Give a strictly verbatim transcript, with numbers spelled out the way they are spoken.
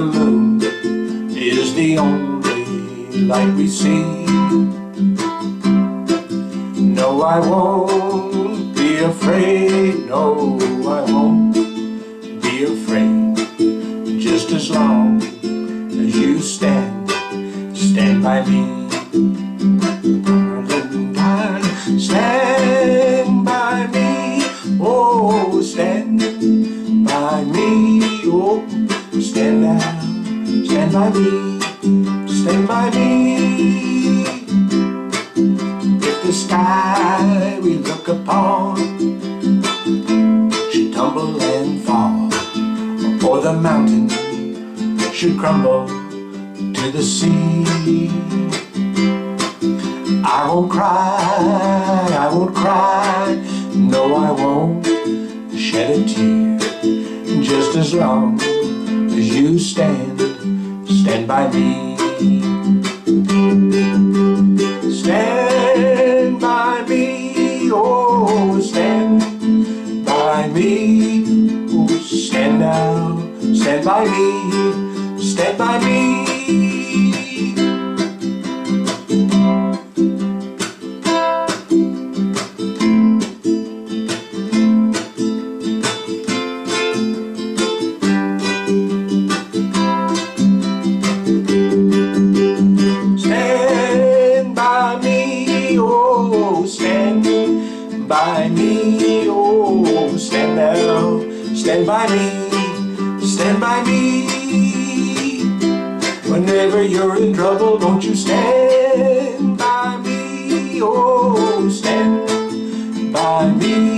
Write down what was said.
moon is the only light we see. No, I won't be afraid. No, I won't be afraid. Just as long as you stand, stand by me. Darling, darling, stand by me. Oh, stand by me. Oh, stand down, stand by me, stand by me. If the sky we look upon should tumble and fall, or the mountain should crumble to the sea, I won't cry, I won't cry, no, I won't shed a tear. Just as long as you stand, stand by me. Stand by me, oh, stand by me. Oh, stand down, stand by me, stand by me. By me, oh, stand down, stand by me, stand by me. Whenever you're in trouble, don't you stand by me, oh, stand by me.